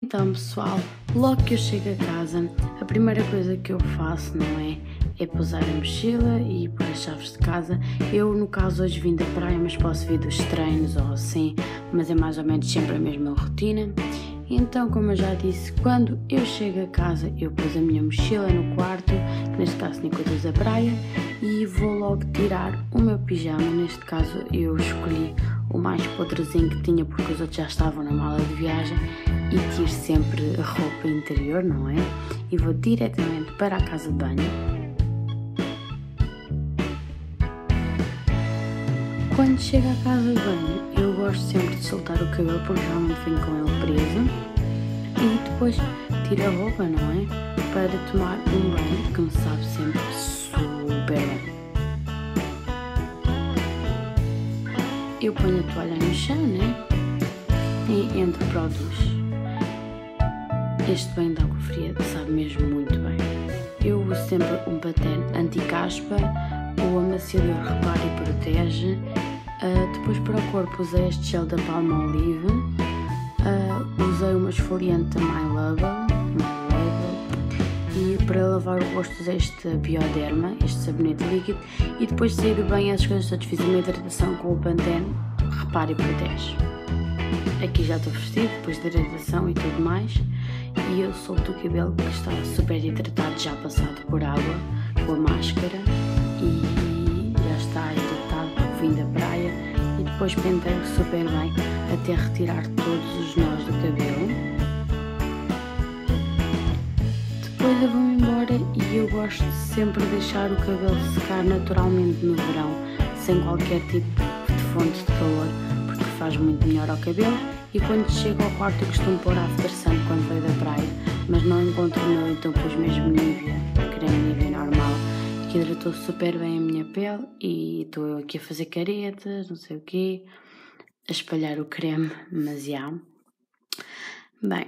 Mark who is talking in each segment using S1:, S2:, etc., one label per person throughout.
S1: Então, pessoal, logo que eu chego a casa, a primeira coisa que eu faço, não é? É pousar a mochila e pôr as chaves de casa. Eu, no caso, hoje vim da praia, mas posso vir dos treinos ou assim, mas é mais ou menos sempre a mesma rotina. Então, como eu já disse, quando eu chego a casa, eu pus a minha mochila no quarto, neste caso tinha coisas da praia, e vou logo tirar o meu pijama. Neste caso, eu escolhi o mais podrezinho que tinha, porque os outros já estavam na mala de viagem, e tiro sempre a roupa interior, não é? E vou diretamente para a casa de banho. Quando chego à casa de banho, eu gosto sempre de soltar o cabelo, porque realmente venho com ele preso. E depois tiro a roupa, não é? Para tomar um banho, que me sabe sempre super bem. Eu ponho a toalha no chão, né? E entro para o duche. Este banho de água fria sabe mesmo muito bem. Eu uso sempre um patene anti-caspa, o amaciador repara e protege. Depois para o corpo usei este gel da Palmolive. Usei uma esfoliante da My Label. E para lavar o rosto usei este Bioderma, este sabonete líquido. E depois de sair do banho, essas coisas todas, fiz uma hidratação com o Pantene repara e protege. Aqui já estou vestido, depois da hidratação e tudo mais. E eu solto o cabelo que estava super hidratado, já passado por água, com a máscara. E já está hidratado porque vim da praia. E depois penteio super bem até retirar todos os nós do cabelo. Depois eu vou-me embora e eu gosto de sempre deixar o cabelo secar naturalmente no verão, sem qualquer tipo de fonte de calor, porque faz muito melhor ao cabelo. E quando chego ao quarto eu costumo pôr After Sun quando veio da praia, mas não encontro o meu, então pus mesmo Nivea, creme Nivea normal, que hidratou super bem a minha pele. E estou eu aqui a fazer caretas, não sei o quê, a espalhar o creme, mas já. Bem,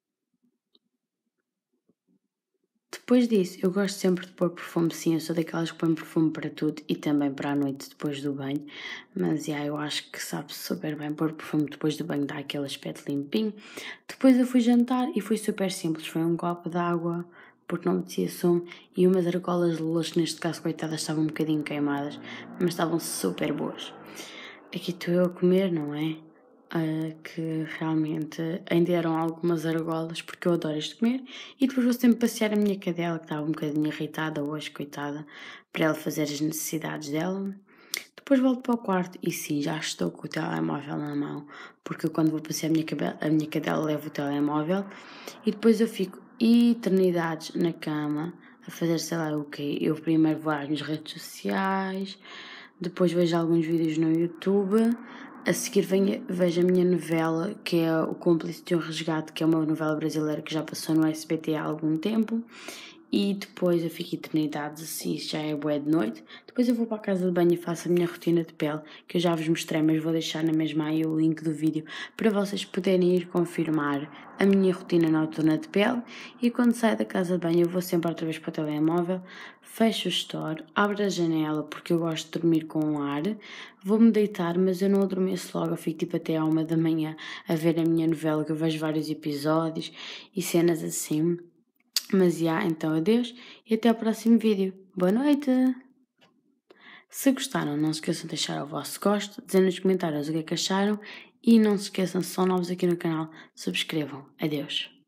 S1: depois disso, eu gosto sempre de pôr perfume, sim, eu sou daquelas que põem perfume para tudo e também para a noite depois do banho, mas eu acho que sabe super bem pôr perfume depois do banho, dá aquele aspecto limpinho. Depois eu fui jantar e foi super simples, foi um copo de água, porque não metia sumo, e umas argolas de luxo, neste caso, coitadas, estavam um bocadinho queimadas, mas estavam super boas. Aqui estou eu a comer, não é? Que realmente ainda eram algumas argolas, porque eu adoro este comer. E depois vou sempre passear a minha cadela, que estava um bocadinho irritada hoje, coitada, para ela fazer as necessidades dela. Depois volto para o quarto e sim, já estou com o telemóvel na mão, porque eu, quando vou passear a minha cadela levo o telemóvel. E depois eu fico eternidades na cama a fazer sei lá o quê. Eu primeiro vou às minhas redes sociais, depois vejo alguns vídeos no YouTube. A seguir vejo a minha novela, que é O Cúmplice de um Resgate, que é uma novela brasileira que já passou no SBT há algum tempo. E depois eu fico eternidades assim, já é bué de noite. Depois eu vou para a casa de banho e faço a minha rotina de pele, que eu já vos mostrei, mas vou deixar na mesma aí o link do vídeo para vocês poderem ir confirmar a minha rotina noturna de pele. E quando saio da casa de banho eu vou sempre outra vez para o telemóvel, fecho o store, abro a janela porque eu gosto de dormir com o ar, vou-me deitar, mas eu não adormeço logo, eu fico tipo até à 1 da manhã a ver a minha novela, que eu vejo vários episódios e cenas assim. Mas então adeus e até ao próximo vídeo. Boa noite! Se gostaram, não se esqueçam de deixar o vosso gosto, dizer nos comentários o que é que acharam e não se esqueçam, se são novos aqui no canal, subscrevam. Adeus!